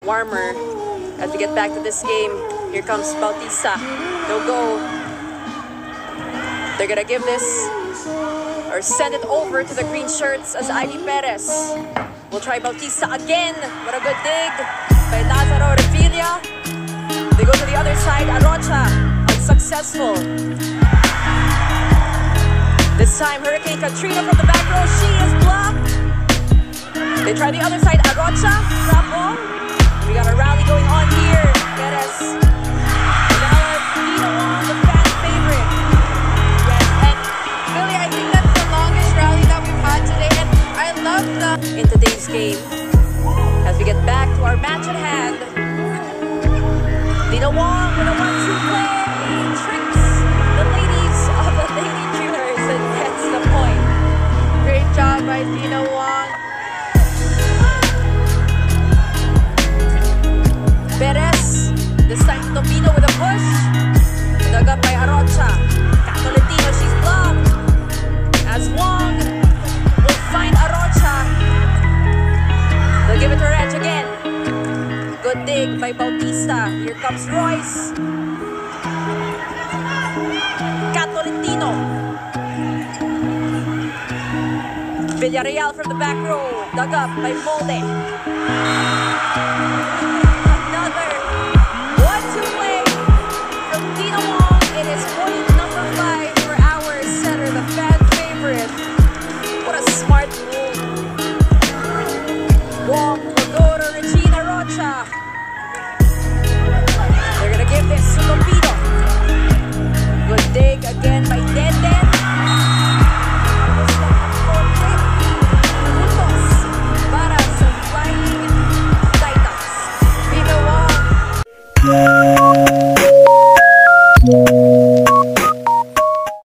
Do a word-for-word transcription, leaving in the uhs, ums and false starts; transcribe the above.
warmer as we get back to this game. Here comes Bautista. No go. They're gonna give this or send it over to the green shirts as Ivy Perez. We'll try Bautista again. What a good dig by Lazaro Revilla. They go to the other side. Arocha, unsuccessful. This time, Hurricane Katrina from the back row. She is blocked. They try the other side. Arocha, drop Wong. We got a rally going on here. Perez. Now, Deanna Wong, the fan favorite. Yes, and really, I think that's the longest rally that we've had today. And I love the... In today's game, as we get back to our match at hand. Deanna Wong with a one two play. Tricks the ladies of the Lady Jewelers and gets the point. Great job by Deanna Wong. Perez, this time to Topino with a push. Dug up by Arocha. Catolentino, she's blocked. As Wong will find Arocha. They'll give it to Reg again. Good dig by Bautista. Here comes Royce. Catolentino. Villarreal from the back row. Dug up by Molde. Another one two play from Deanna Wong. It is point number five for our center, the fan favorite. What a smart move. Wong will go to Regina Rocha. They're gonna give this to Topino. Good dig again by Denden. Para sa Flying Titans. Deanna Wong.